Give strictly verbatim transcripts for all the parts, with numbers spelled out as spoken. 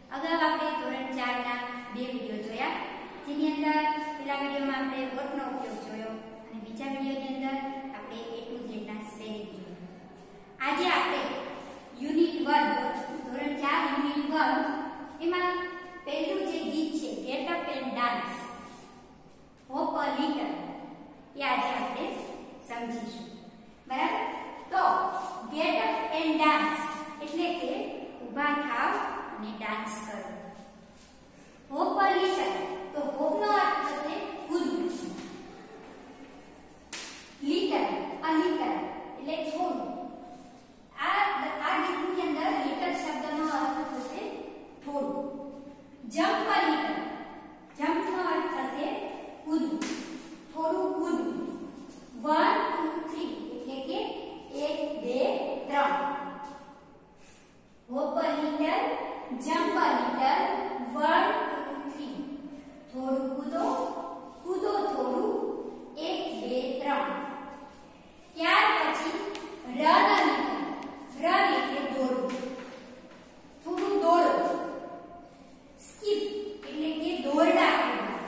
અગાઉ આપણે ધોરણ ચાર ના બે વિડિયો જોયા, જેની અંદર પહેલા વિડિયોમાં આપણે વોટનો ઉપયોગ જોયો અને બીજા વિડિયોની અંદર આપણે એ ટુ ઝેડ ના સ્પેલિંગ જોયો. આજે આપણે યુનિટ વન ધોરણ ચાર યુનિટ વન એમાં પહેલું જે ગીત છે get up and dance hop a little એ આજે આપણે સમજીશું. બરાબર? તો ગેટ અપ એન્ડ ડાન્સ એટલે કે ઊભા થાવ અને ડાન્સ કરો. હોપ અ લિટલ તો હોપ નો અર્થ થશે કૂદવું. લિટલ અ લિટલ એટલે થોડું. આ આ ગીતની અંદર લિટલ શબ્દનો અર્થ થશે થોડું. જમ્પ અ લિટલ જમ્પ નો અર્થ થશે કૂદવું, થોડું કૂદવું. વન ટુ થ્રી એટલે કે એક બે ત્રણ. Hop a little, jump a little, one two three. થોડું કૂદો, કૂદો થોડું, એક બે ત્રણ. ત્યાર પછી રન અ લિટલ. રન એટલે દોડવું, થોડું દોડો. સ્કીપ એટલે કે દોરડા કૂદવા,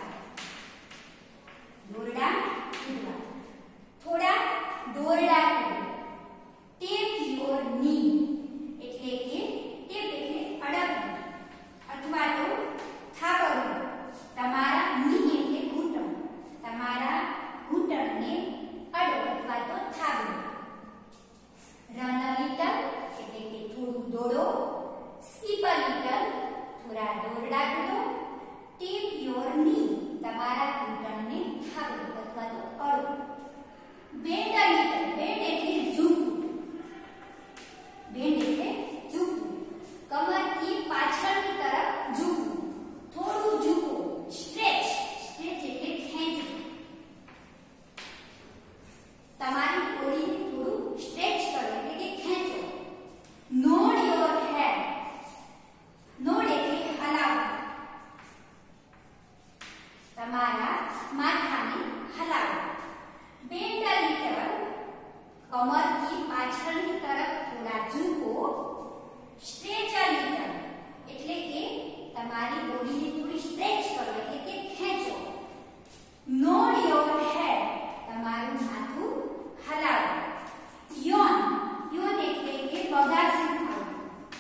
દોરડા કૂદવા, થોડા દોરડા કૂદવા. ટેપ યોર ની એટલે કે ટેપ એટલે અડકવું અથવા તો થાબડવું. તમારા ની એટલે ઘૂંટણ, તમારા ઘૂંટણને અડો અથવા તો થાબડો. રન અ લિટલ એટલે કે થોડું દોડો. સ્કીપ અ લિટલ થોડા દોરડા કૂદો. ટેપ યોર ની તમારા ઘૂંટણને થાબડો અથવા તો અડો. બેન્ડ અ લિટલ, બેન્ડ એટલે ઝૂકવું, બેન્ડ એટલે ઝૂકવું. કમરથી પાછળની તરફ ઝૂકવું, થોડું ઝૂકો. સ્ટ્રેચ, સ્ટ્રેચ એટલે ખેંચવું, તમારી બોડીને થોડું સ્ટ્રેચ કરો એટલે કે ખેંચો. નોડ યોર હેડ, નોડ એટલે હલાવો, તમારા માથાને હલાવો. બેન્ડ અ લિટલ કમરથી પાછળની તરફ થોડા ઝૂકો. સ્ટ્રેચ અ લિટલ એટલે કે તમારી બોડીને થોડી સ્ટ્રેચ કરો એટલે કે ખેંચો. નોડ યોર હેડ તમારું માથું હલાવો. યોન, યોન એટલે કે બગાસું ખાવું,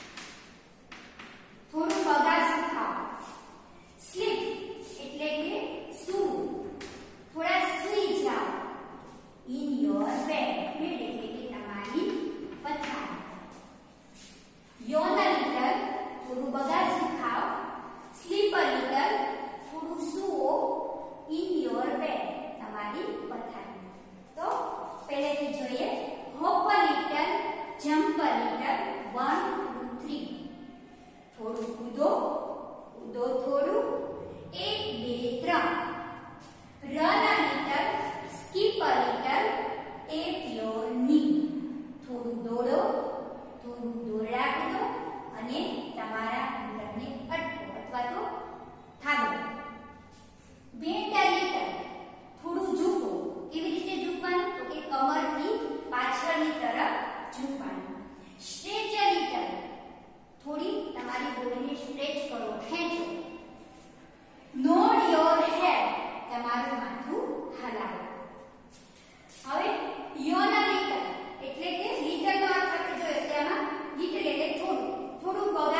થોડું બગાસું ખાવું. સ્લીપ એટલે કે સૂવું, થોડા સૂઈ જાઓ. ઇન યોર બેડ, બેડ એટલે કે તમારી પથારી. યોન અ લિટલ થોડું બગાસું ખાઓ. સ્લીપ અ લિટલ થોડું સૂવો. ઇન યોર બેડ તમારી પથારી. તો પહેલેથી જોઈએ. Hop a little, jump a little, one two three. થોડું કૂદો, કૂદો થોડું, એક બે ત્રણ. Run a little, skip a little, tap your knee. થોડું દોડો, થોડું દોરડા કૂદો અને તમારા ઘૂંટણને અટકો અથવા તો થાબડો. બેન્ડ અ લિટલ થોડું ઝૂકો. કેવી રીતે ઝૂકવાનું? તો કે કમરથી પાછળની તરફ ઝૂકવાનું. સ્ટ્રેચ અ લિટલ થોડી તમારી બોડીને સ્ટ્રેચ કરો, ખેંચો. નોડ યોર હેડ તમારું માથું હલાવો. હવે યોન અ લિટલ એટલે કે લિટલ નો અર્થ આપણે જોયો, તેમાં લિટલ એટલે થોડું, થોડું બગાસું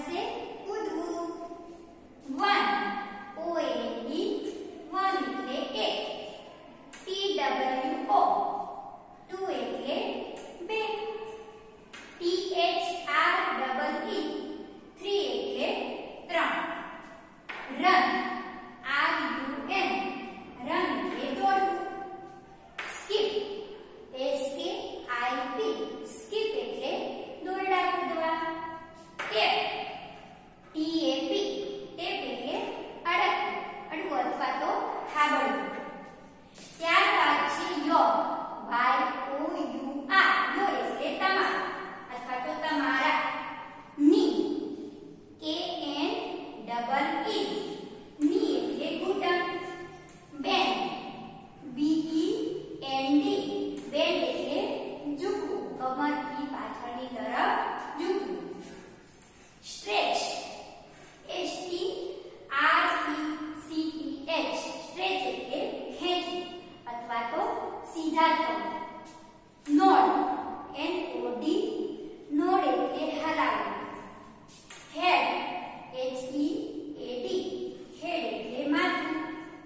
થશે કૂદવું. One O N E one એટલે એક. ટી ડબલ્યુ ઓ ટુ એટલે બે. T H R double E three એટલે ત્રણ. Run R U N run એટલે દોડવું. સ્કીપ એસ કે આઈ પી સ્કીપ એટલે દોરડા કૂદવા. Tap T A P tap એટલે અડકવું અડવું અથવા તો થાબડવું. ત્યારબાદ છે your Y O U R your એટલે તમારું અથવા તો તમારા. ની કે એન ડબલ ઈ ની એટલે ઘૂંટણ. Bend B E N D bend એટલે ઝૂકવું કમરથી પાછળની તરફ ઝૂકવું. Stretch S T R E T C H stretch એટલે ખેંચવું અથવા તો સીધા થવું. Nod N O D nod એટલે હલાવવું. હેડ એચ ઈ એ ડી હેડ એટલે માથું.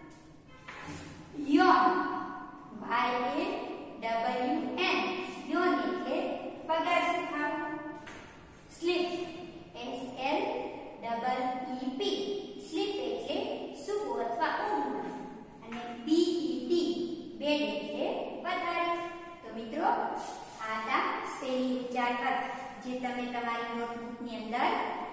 Yawn Y A W N yawn એટલે પગાર સુખાવું. Sleep S L double E P sleep એટલે સૂવું અથવા ઊંઘવું. અને બી ઈ ડી બેડ એટલે પથારી. તો મિત્રો આ હતા સ્પેલિંગ વિચાર અર્થ જે તમે તમારી નોટબુકની અંદર